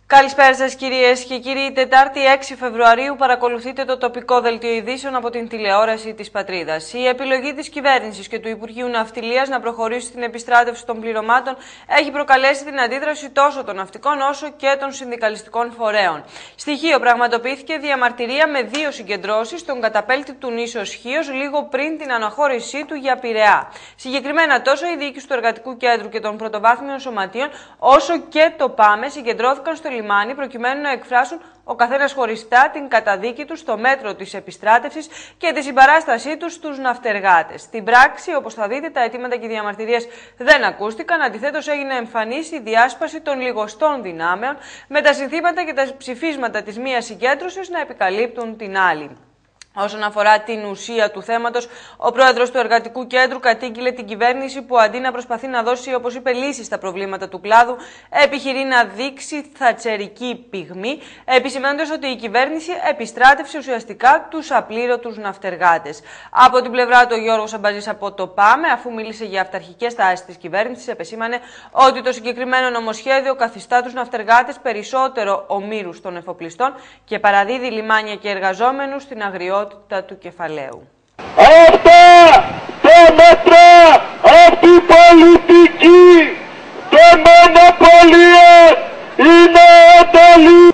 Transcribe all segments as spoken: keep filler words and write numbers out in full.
Καλησπέρα σας κυρίες και κύριοι. Τετάρτη έξι Φεβρουαρίου παρακολουθείτε το τοπικό δελτίο ειδήσεων από την τηλεόραση της Πατρίδας. Η επιλογή της κυβέρνησης και του Υπουργείου Ναυτιλίας να προχωρήσει στην επιστράτευση των πληρωμάτων έχει προκαλέσει την αντίδραση τόσο των ναυτικών όσο και των συνδικαλιστικών φορέων. Στοιχείο πραγματοποιήθηκε διαμαρτυρία με δύο συγκεντρώσεις στον καταπέλτη του νήσου Χίος λίγο πριν την αναχώρησή του για Πειραιά. Συγκεκριμένα τόσο η διοίκηση του Εργατικού Κέντρου και των Πρωτοβάθμιων Σωματείων όσο και το ΠΑΜΕ συγκεντρώθηκαν στο λιμάνι προκειμένου να εκφράσουν ο καθένας χωριστά την καταδίκη του στο μέτρο της επιστράτευσης και τη συμπαράστασή τους στους ναυτεργάτες. Στην πράξη, όπως θα δείτε, τα αιτήματα και οι διαμαρτυρίες δεν ακούστηκαν. Αντιθέτως, έγινε εμφανής η διάσπαση των λιγοστών δυνάμεων με τα συνθήματα και τα ψηφίσματα της μίας συγκέντρωσης να επικαλύπτουν την άλλη. Όσον αφορά την ουσία του θέματος, ο πρόεδρος του Εργατικού Κέντρου κατήγγειλε την κυβέρνηση που αντί να προσπαθεί να δώσει, όπως είπε, λύσεις στα προβλήματα του κλάδου, επιχειρεί να δείξει θατσερική πυγμή, επισημαίνοντας ότι η κυβέρνηση επιστράτευσε ουσιαστικά τους απλήρωτους ναυτεργάτες. Από την πλευρά του, ο Γιώργος Αμπαζής από το ΠΑΜΕ, αφού μίλησε για αυταρχικές τάσεις της κυβέρνησης, επεσήμανε ότι το συγκεκριμένο νομοσχέδιο καθιστά τους ναυτεργάτες περισσότερο ομήρους των εφοπλιστών και παραδίδει λιμάνια και εργαζόμενους στην αγριότητα του κεφαλαίου. Αυτά τα μέτρα από την πολιτική των μονοπωλίων είναι ατολή.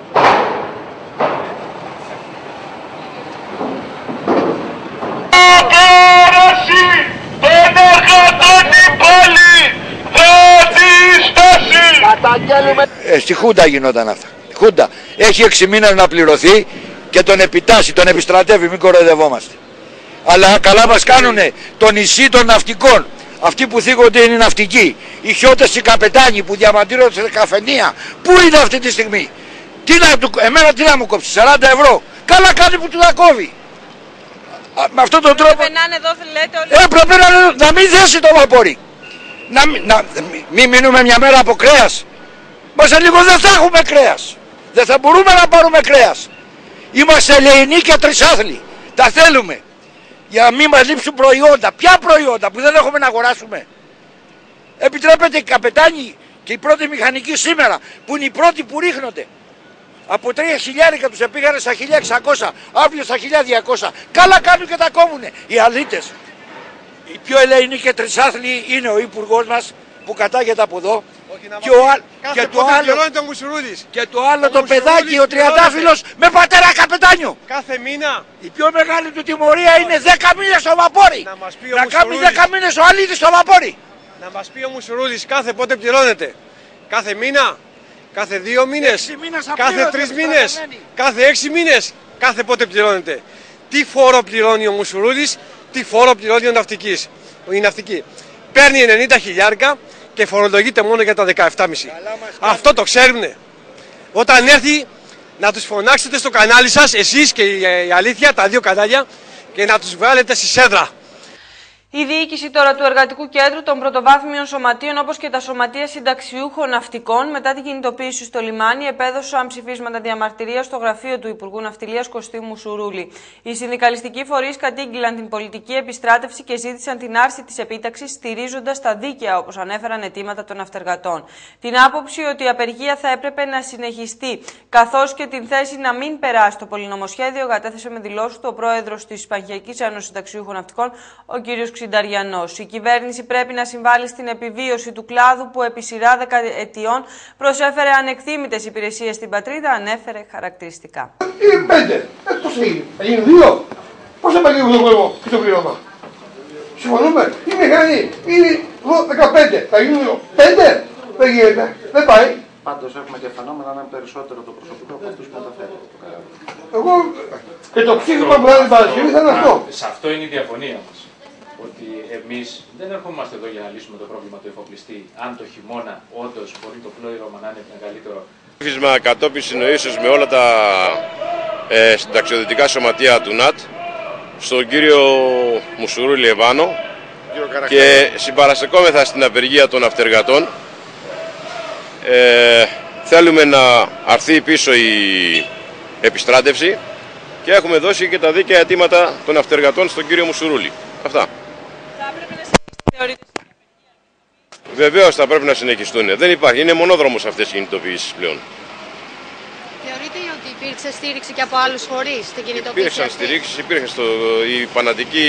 Απόρρωση των εργατών την πόλη θα διστάσει. Ε, στη Χούντα γινόταν αυτά. Η Χούντα έχει έξι μήνες να πληρωθεί και τον επιτάσσει, τον επιστρατεύει, μην κοροϊδευόμαστε. Αλλά καλά μας κάνουνε το νησί των ναυτικών. Αυτοί που θίγονται είναι οι ναυτικοί. Οι χιώτες, οι καπετάνοι που διαμαντήρονται σε καφενεία. Πού είναι αυτή τη στιγμή? Τι να του, εμένα τι να μου κόψει, σαράντα ευρώ. Καλά κάνει που του τα κόβει. Α, με αυτόν τον τρόπο. Έπρεπε να είναι εδώ, λέτε όλοι. Έπρεπε να, να μην δέσει το βαπόρι. Να, να μην μείνουμε μια μέρα από κρέας. Μα σε λίγο δεν θα έχουμε κρέας. Δεν θα μπορούμε να πάρουμε κρέας. Είμαστε ελεηνοί και τρισάθλοι. Τα θέλουμε. Για να μην μας λείψουν προϊόντα. Ποια προϊόντα που δεν έχουμε να αγοράσουμε? Επιτρέπεται οι καπετάνοι και οι πρώτοι μηχανικοί σήμερα που είναι οι πρώτοι που ρίχνονται. Από τρία χιλιάρικα τους επήγανε στα χίλια εξακόσια, αύριο στα χίλια διακόσια. Καλά κάνουν και τα κόβουνε οι αλήτες. Οι πιο ελεηνοί και τρισάθλοι είναι ο υπουργός μας που κατάγεται από εδώ. Και, ο, και, το άλλο, και το άλλο το παιδάκι, ο τριαντάφυλλος με πατέρα καπετάνιο. Κάθε μήνα. Η πιο μεγάλη του τιμωρία είναι δέκα μήνες στο βαπόρι. Να, μας πει να κάνει δέκα μήνες ο αλήτης στο βαπόρι. Να μας πει ο Μουσουρούλης κάθε πότε πληρώνεται? Κάθε μήνα, κάθε δύο μήνες, κάθε τρεις μήνες, κάθε έξι μήνες, κάθε πότε πληρώνεται? Τι φόρο πληρώνει ο Μουσουρούλης, τι φόρο πληρώνει ο ναυτικής, η ναυτική? Παίρνει ενενήντα χιλιάρικα και φορολογείται μόνο για τα δεκαεπτά κόμμα πέντε. Αυτό το ξέρουνε. Όταν έρθει να τους φωνάξετε στο κανάλι σας, εσείς και η Αλήθεια, τα δύο κανάλια, και να τους βγάλετε στη σέδρα. Η διοίκηση τώρα του Εργατικού Κέντρου των Πρωτοβάθμιων Σωματείων, όπως και τα Σωματεία Συνταξιούχων Ναυτικών, μετά την κινητοποίηση στο λιμάνι, επέδωσαν ψηφίσματα διαμαρτυρίας στο γραφείο του Υπουργού Ναυτιλίας Κωστή Μουσουρούλη. Οι συνδικαλιστικοί φορείς κατήγγειλαν την πολιτική επιστράτευση και ζήτησαν την άρση της επίταξης, στηρίζοντας τα δίκαια, όπως ανέφεραν, αιτήματα των ναυτεργατών. Την άποψη ότι η απεργία θα έπρεπε να συνεχιστεί, καθώς και την θέση να μην περάσει το πολυνομοσχέδιο, κατέθεσε με δηλώσεις του ο πρόεδρος της Πανχιακής Ένωσης Συνταξιούχων Ναυτικών, ο κ. Η κυβέρνηση πρέπει να συμβάλλει στην επιβίωση του κλάδου που επί σειρά δεκαετιών προσέφερε ανεκτήμητες υπηρεσίες στην πατρίδα, ανέφερε χαρακτηριστικά. Είναι πέντε. Ε, πώς θα γίνει? Θα γίνουν δύο. Πώς θα παγγείλουν τον κόσμο και το πλήρωμα? Συμφωνούμε. Η μηχανή είναι δεκαπέντε. Θα γίνουν πέντε. Δεν γίνεται. Δεν πάει. Πάντως έχουμε και φαινόμενα να είναι περισσότερο το προσωπικό από αυτούς που μεταφέρουν. Εγώ και το ψήφισμα που θα Παρασκευή θα είναι αυτό. Σε αυτό είναι η διαφωνία μας. Ότι εμείς δεν ερχόμαστε εδώ για να λύσουμε το πρόβλημα του εφοπλιστή, αν το χειμώνα όντως μπορεί το πλήρωμα να είναι μεγαλύτερο. Ψήφισμα κατόπιν συνοήσεως με όλα τα ε, συνταξιοδοτικά σωματεία του ΝΑΤ, στον κύριο Μουσουρούλη Εβάνο, και συμπαραστεκόμεθα στην απεργία των ναυτεργατών. Ε, θέλουμε να αρθεί πίσω η επιστράτευση και έχουμε δώσει και τα δίκαια αιτήματα των ναυτεργατών στον κύριο Μουσουρούλη. Αυτά. Βεβαίως θα πρέπει να συνεχιστούν. Δεν υπάρχει. Είναι μονόδρομος αυτές οι κινητοποιήσεις πλέον. Θεωρείτε ότι υπήρξε στήριξη και από άλλους φορείς στην κινητοποίηση? Υπήρξαν στηρίξεις, υπήρχε στο, η πανατική,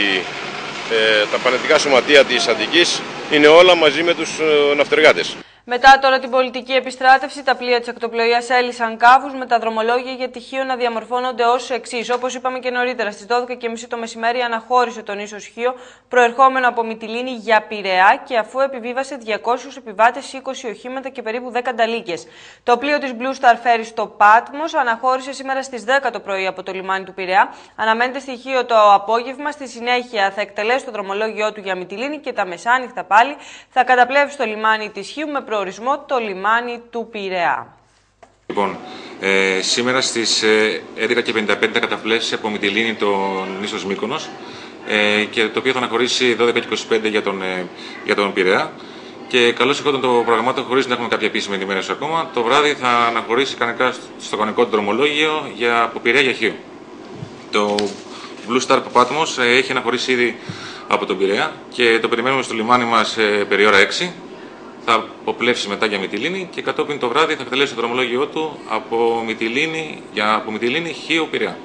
ε, τα πανατικά σωματεία της Αττικής είναι όλα μαζί με τους ε, ναυτεργάτες. Μετά τώρα την πολιτική επιστράτευση, τα πλοία της ακτοπλοείας έλυσαν κάβους με τα δρομολόγια για τυχείο να διαμορφώνονται ως εξής. Όπως είπαμε και νωρίτερα, στις δώδεκα και μισή το μεσημέρι αναχώρησε τον ίσο Χίο προερχόμενο από Μυτιλήνη για Πειραιά και αφού επιβίβασε διακόσιους επιβάτες, είκοσι οχήματα και περίπου δέκα νταλίκες. Το πλοίο της Blue Star Ferry στο Πάτμος αναχώρησε σήμερα στις δέκα το πρωί από το λιμάνι του Πειραιά. Αναμένεται στοιχείο το απόγευμα. Στη συνέχεια θα εκτελέσει το δρομολόγιο του για Μυτιλήνη και τα μεσάνυχτα πάλι θα καταπλέψει στο λιμάνι της Χίου με προορισμό το λιμάνι του Πειραιά. Λοιπόν, ε, σήμερα στις ε, έντεκα και πενήντα πέντε καταπλέψει από Μυτιλήνη τον νήσος Μύκονος ε, και το οποίο θα αναχωρήσει δώδεκα και είκοσι πέντε για τον, ε, για τον Πειραιά. Και καλώς εχόταν το προγραμμάτων χωρίς να έχουμε κάποια επίσημη ενημέρωση ακόμα. Το βράδυ θα αναχωρήσει κανονικά στο κανονικό του δρομολόγιο για, από Πειραιά για Χίο. Το Blue Star Patmos ε, έχει αναχωρήσει ήδη από τον Πειραιά και το περιμένουμε στο λιμάνι μας ε, περί ώρα έξι. Θα αποπλέψει μετά για Μυτιλήνη και κατόπιν το βράδυ θα εκτελέσει το δρομολόγιο του από Μυτιλήνη, για, από Μυτιλήνη Χίο Πειραιά.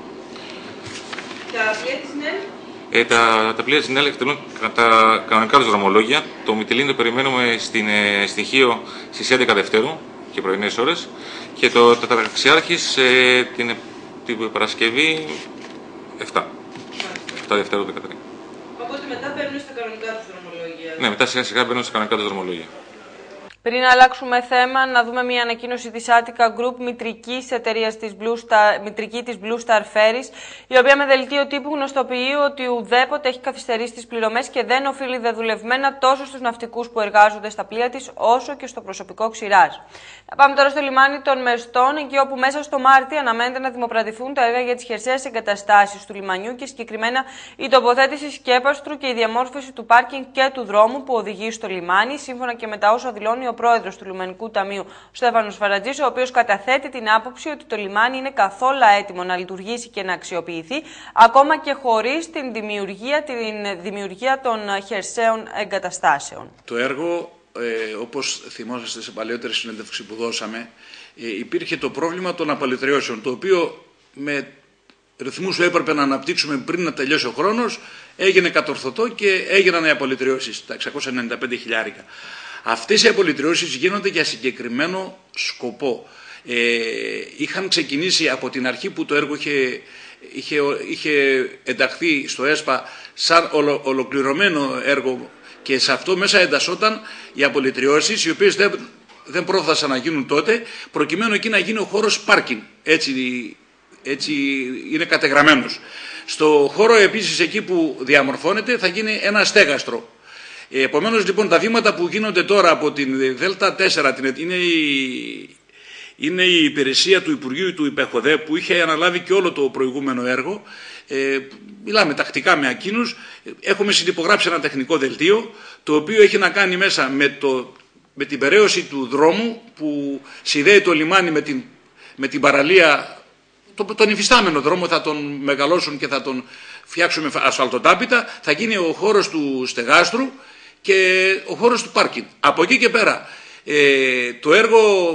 Τα πλοία της ΝΕΛ? Ε, τα, τα πλοία της ΝΕΛ εκτελούν τα κανονικά τους δρομολόγια. Το Μυτιλήνη το περιμένουμε στην, ε, στην Χίο στις έντεκα Δευτέρου και πρωινές ώρες και το, το ταξιάρχης ε, την, την Παρασκευή επτά. επτά Δευτέρου δεκατρία. Οπότε μετά παίρνουν στα κανονικά τους δρομολόγια. Ναι, μετά σιγά σιγά μπαίνουν στα κανονικά τους δρομολόγια. Πριν αλλάξουμε θέμα, να δούμε μια ανακοίνωση της Attica Group, μητρικής εταιρείας της Blue Star, μητρική της Blue Star Ferries, η οποία με δελτίο τύπου γνωστοποιεί ότι ουδέποτε έχει καθυστερήσει τις πληρωμές και δεν οφείλει δεδουλευμένα τόσο στους ναυτικούς που εργάζονται στα πλοία της, όσο και στο προσωπικό ξηράζ. Να πάμε τώρα στο λιμάνι των Μεστών, εκεί όπου μέσα στο Μάρτι αναμένεται να δημοπρατηθούν τα έργα για τις χερσαίες εγκαταστάσεις του λιμανιού και συγκεκριμένα η τοποθέτηση σκέπαστρου και η διαμόρφωση του πάρκινγκ και του δρόμου που οδηγεί στο λιμάνι, σύμφωνα και με τα όσα δηλώνει ο πρόεδρος του Λιμενικού Ταμείου, ο Στέφανος Φαρατζής, ο οποίος καταθέτει την άποψη ότι το λιμάνι είναι καθόλου έτοιμο να λειτουργήσει και να αξιοποιηθεί, ακόμα και χωρίς την δημιουργία, την δημιουργία των χερσαίων εγκαταστάσεων. Το έργο, ε, όπως θυμόσαστε σε παλαιότερη συνέντευξη που δώσαμε, ε, υπήρχε το πρόβλημα των απαλυτριώσεων, το οποίο με ρυθμούς που έπρεπε να αναπτύξουμε πριν να τελειώσει ο χρόνος, έγινε κατορθωτό και έγιναν οι απαλυτριώσεις, τα εξακόσια ενενήντα πέντε χιλιάρικα. Αυτές οι απολυτριώσεις γίνονται για συγκεκριμένο σκοπό. Ε, είχαν ξεκινήσει από την αρχή που το έργο είχε, είχε, είχε ενταχθεί στο ΕΣΠΑ σαν ολο, ολοκληρωμένο έργο και σε αυτό μέσα εντασσόταν οι απολυτριώσεις, οι οποίες δεν, δεν πρόφθασαν να γίνουν τότε, προκειμένου εκεί να γίνει ο χώρος πάρκινγκ. Έτσι, έτσι είναι κατεγραμμένος. Στο χώρο επίσης εκεί που διαμορφώνεται θα γίνει ένα στέγαστρο. Επομένως λοιπόν τα βήματα που γίνονται τώρα από την ΔΕΛΤΑ τέσσερα είναι η, είναι η υπηρεσία του Υπουργείου του ΥΠΕΧΟΔΕ που είχε αναλάβει και όλο το προηγούμενο έργο. Ε, μιλάμε τακτικά με εκείνους. Έχουμε συνυπογράψει ένα τεχνικό δελτίο το οποίο έχει να κάνει μέσα με, το, με την περαίωση του δρόμου που συνδέει το λιμάνι με την, με την παραλία. Τον υφιστάμενο δρόμο θα τον μεγαλώσουν και θα τον φτιάξουμε ασφαλτοτάπητα. Θα γίνει ο χώρος του στεγάστρου και ο χώρος του πάρκινγκ. Από εκεί και πέρα ε, το έργο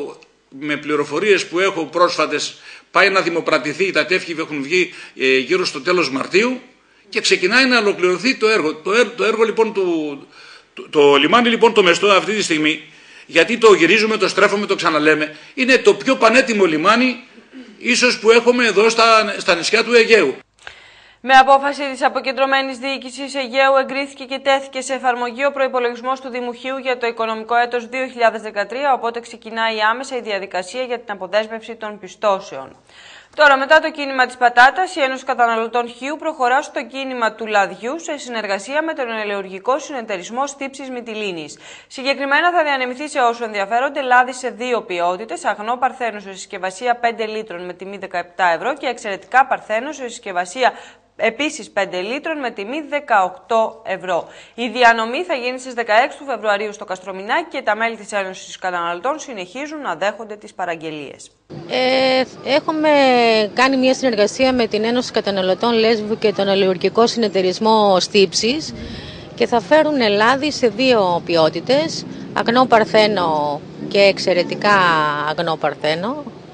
με πληροφορίες που έχω πρόσφατες πάει να δημοπρατηθεί, τα τεύχη έχουν βγει ε, γύρω στο τέλος Μαρτίου και ξεκινάει να ολοκληρωθεί το έργο. Το, έργο, το έργο λοιπόν του, το, το λιμάνι λοιπόν το Μεστό αυτή τη στιγμή, γιατί το γυρίζουμε, το στρέφουμε, το ξαναλέμε, είναι το πιο πανέτοιμο λιμάνι ίσως που έχουμε εδώ στα, στα νησιά του Αιγαίου. Με απόφαση της Αποκεντρωμένης Διοίκησης Αιγαίου εγκρίθηκε και τέθηκε σε εφαρμογή ο προϋπολογισμός του Δημουχείου για το οικονομικό έτος δύο χιλιάδες δεκατρία, οπότε ξεκινάει άμεσα η διαδικασία για την αποδέσμευση των πιστώσεων. Τώρα, μετά το κίνημα της πατάτας, η Ένωση Καταναλωτών Χίου προχωρά στο κίνημα του λαδιού σε συνεργασία με τον ελαιουργικό συνεταιρισμό Στύψης Μυτιλήνης. Συγκεκριμένα θα διανεμηθεί σε όσους ενδιαφέρονται λάδι σε δύο ποιότητες, αγνό παρθένο σε συσκευασία πέντε λίτρων με τιμή δεκαεπτά ευρώ και εξαιρετικά παρθένο σε συσκευασία επίσης πέντε λίτρων με τιμή δεκαοκτώ ευρώ. Η διανομή θα γίνει στις δεκαέξι του Φεβρουαρίου στο Καστρομινάκι και τα μέλη της Ένωσης Καταναλωτών συνεχίζουν να δέχονται τις παραγγελίες. Ε, έχουμε κάνει μια συνεργασία με την Ένωση Καταναλωτών Λέσβου και τον ελαιουργικό συνεταιρισμό Στύψης και θα φέρουν λάδι σε δύο ποιότητες, αγνό παρθένο και εξαιρετικά αγνό παρθένο.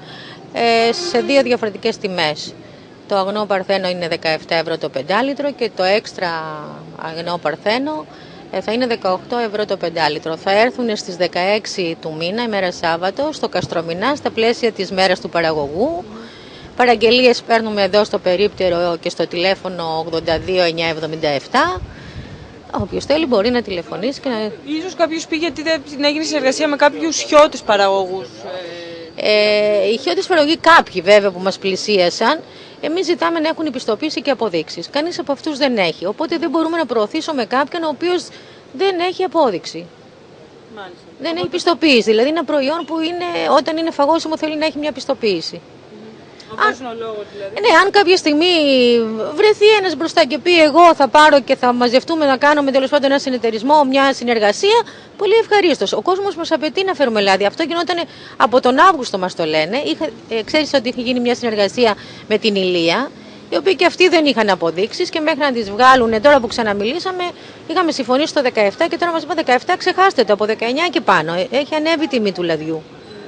σε δύο διαφορετικές τιμές. Το αγνό παρθένο είναι δεκαεπτά ευρώ το πεντάλιτρο και το έξτρα αγνό παρθένο θα είναι δεκαοκτώ ευρώ το πεντάλιτρο. Θα έρθουν στις δεκαέξι του μήνα, ημέρα Σάββατο, στο Καστρομηνά, στα πλαίσια της μέρας του παραγωγού. Παραγγελίες παίρνουμε εδώ στο περίπτερο και στο τηλέφωνο ογδόντα δύο εννιακόσια εβδομήντα επτά. Όποιος θέλει μπορεί να τηλεφωνήσει. Και να... Ίσως κάποιος πει γιατί δεν έγινε συνεργασία με κάποιους χιώτες παραγωγούς. Ε, οι χιώτες παραγωγοί, κάποιοι βέβαια που μας πλησίασαν, εμείς ζητάμε να έχουν πιστοποίηση και αποδείξεις. Κανείς από αυτούς δεν έχει. Οπότε δεν μπορούμε να προωθήσουμε κάποιον ο οποίος δεν έχει απόδειξη. Μάλιστα. Δεν Οπότε... έχει πιστοποίηση. Δηλαδή είναι ένα προϊόν που είναι, όταν είναι φαγώσιμο θέλει να έχει μια πιστοποίηση. Αν, είναι ο λόγος, δηλαδή. Ναι, αν κάποια στιγμή βρεθεί ένας μπροστά και πει εγώ θα πάρω και θα μαζευτούμε να κάνουμε τέλος πάντων ένα συνεταιρισμό, μια συνεργασία, πολύ ευχαρίστως. Ο κόσμος μας απαιτεί να φέρουμε λάδι. Αυτό γινόταν από τον Αύγουστο, μας το λένε. Είχα, ε, ξέρεις ότι είχε γίνει μια συνεργασία με την Ηλία, οι οποίοι και αυτοί δεν είχαν αποδείξεις και μέχρι να τις βγάλουν, τώρα που ξαναμιλήσαμε, είχαμε συμφωνήσει στο δεκαεπτά και τώρα μας είπαν δεκαεπτά, ξεχάστε το, από δεκαεννιά και πάνω. Έχει ανέβει η τιμή του λαδιού.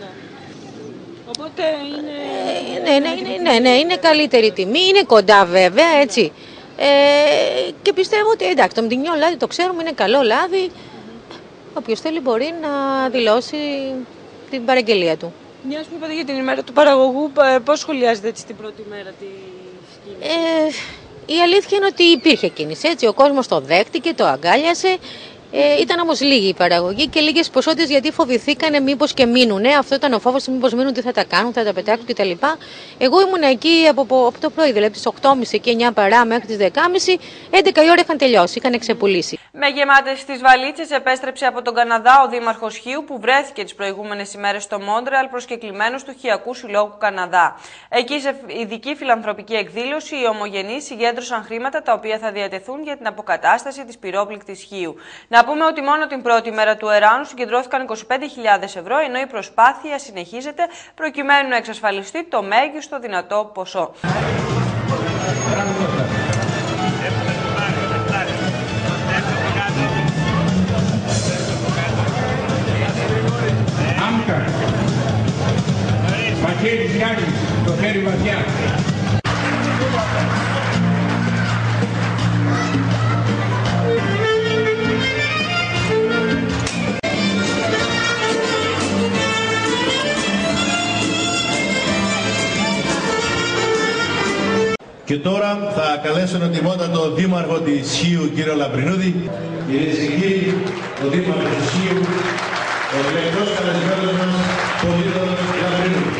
Οπότε είναι... Ε, ναι, ναι, ναι, ναι, ναι, είναι καλύτερη τιμή, είναι κοντά βέβαια, έτσι. Ε, και πιστεύω ότι εντάξει, το μτινιό λάδι το ξέρουμε, είναι καλό λάδι. Όποιος θέλει μπορεί να δηλώσει την παραγγελία του. Μιας που είπατε για την ημέρα του παραγωγού, πώς σχολιάζετε έτσι την πρώτη μέρα τη κίνηση? Ε, η αλήθεια είναι ότι υπήρχε κίνηση, έτσι, ο κόσμος το δέχτηκε, το αγκάλιασε. Ε, ήταν όμως λίγη η παραγωγή και λίγες ποσότητες γιατί φοβηθήκανε μήπως και μείνουνε. Αυτό ήταν ο φόβος, μήπως μείνουν, τι θα τα κάνουν, θα τα πετάξουν κτλ. Εγώ ήμουν εκεί από, από το πρωί, δηλαδή τις οκτώ και μισή και εννιά παρά μέχρι τις δέκα και μισή, έντεκα η ώρα είχαν τελειώσει, είχαν ξεπουλήσει. Με γεμάτες τις βαλίτσες επέστρεψε από τον Καναδά ο Δήμαρχος Χίου που βρέθηκε τις προηγούμενες ημέρες στο Μόντρεαλ προσκεκλημένος του Χιακού Συλλόγου Καναδά. Εκεί σε ειδική φιλανθρωπική εκδήλωση οι ομογενείς συγκέντρωσαν χρήματα τα οποία θα διατεθούν για την αποκατάσταση της πυρόπληκτης Χίου. Να πούμε ότι μόνο την πρώτη μέρα του Εράνου συγκεντρώθηκαν είκοσι πέντε χιλιάδες ευρώ, ενώ η προσπάθεια συνεχίζεται προκειμένου να εξασφαλιστεί το μέγιστο δυνατό ποσό. Μαχαίρις Γιάννης, το χέρι βαθιά. Και τώρα θα καλέσω ενωτιμότατο δήμαρχο της Χίου, κύριο Λαμπρινούδη. Κυρίες και κύριοι, ο δήμαρχος της Χίου, ο εκλεκτός καλεσμένος μας, Πολύδωρος Λαμπρινούδη.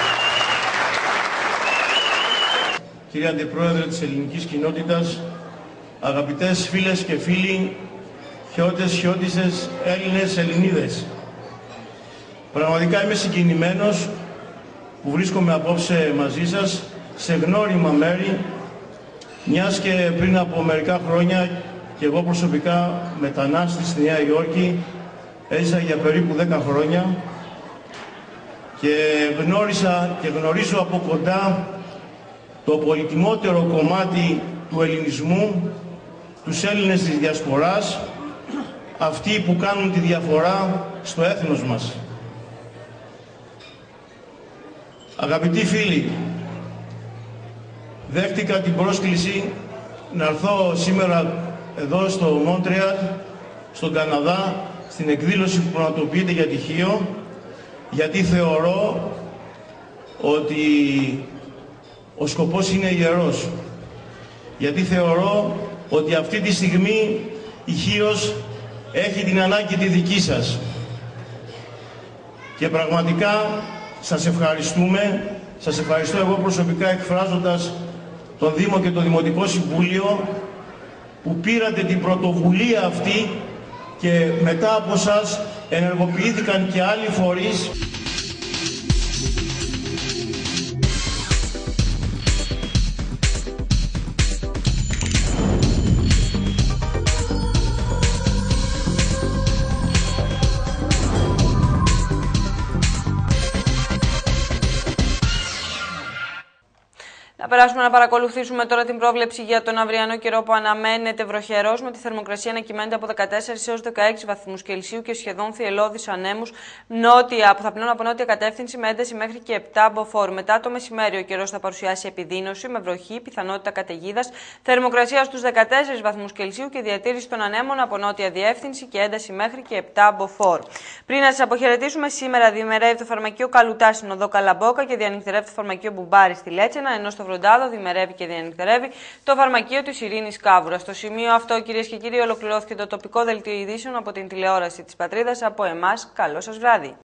Κύριε Αντιπρόεδρε της ελληνικής κοινότητας, αγαπητές φίλες και φίλοι, χιώτες, χιώτισσες, Έλληνες, Ελληνίδες. Πραγματικά είμαι συγκινημένος που βρίσκομαι απόψε μαζί σας σε γνώριμα μέρη, μιας και πριν από μερικά χρόνια και εγώ προσωπικά μετανάστης στη Νέα Υόρκη, έζησα για περίπου δέκα χρόνια και γνώρισα και γνωρίζω από κοντά το πολυτιμότερο κομμάτι του ελληνισμού, τους Έλληνες της Διασποράς, αυτοί που κάνουν τη διαφορά στο έθνος μας. Αγαπητοί φίλοι, δέχτηκα την πρόσκληση να έρθω σήμερα εδώ στο Μόντρεαλ, στον Καναδά, στην εκδήλωση που πραγματοποιείται για τη Χίο, γιατί θεωρώ ότι ο σκοπός είναι ιερός. Γιατί θεωρώ ότι αυτή τη στιγμή η Χίος έχει την ανάγκη τη δική σας. Και πραγματικά σας ευχαριστούμε, σας ευχαριστώ εγώ προσωπικά εκφράζοντας τον Δήμο και το Δημοτικό Συμβούλιο που πήρατε την πρωτοβουλία αυτή και μετά από σας ενεργοποιήθηκαν και άλλοι φορείς. Να περάσουμε να παρακολουθήσουμε τώρα την πρόβλεψη για τον αυριανό καιρό που αναμένεται βροχερός, με τη θερμοκρασία να κυμαίνεται από δεκατέσσερις έως δεκαέξι βαθμούς Κελσίου και σχεδόν θυελλώδεις ανέμους νότια, που θα πνέουν από νότια κατεύθυνση με ένταση μέχρι και επτά μποφόρ. Μετά το μεσημέρι ο καιρός θα παρουσιάσει επιδείνωση με βροχή, πιθανότητα καταιγίδας, θερμοκρασία στους δεκατέσσερις βαθμούς Κελσίου και διατήρηση των ανέμων από νότια διεύθυνση και ένταση μέχρι και επτά μποφόρ. Πριν να σας αποχαιρετήσουμε, σήμερα διημερεύει το φαρμακείο Καλουτά στην οδό Καλαμπόκα και διανυκτερεύει το φαρμακείο Μπουμπάρη στη Λέτσενα, ενώ στο Βροντάδο διημερεύει και διανυκτερεύει το φαρμακείο της Ειρήνης Κάβουρα. Στο σημείο αυτό, κυρίες και κύριοι, ολοκληρώθηκε το τοπικό δελτίο ειδήσεων από την τηλεόραση της Πατρίδας. Από εμάς, καλό σας βράδυ.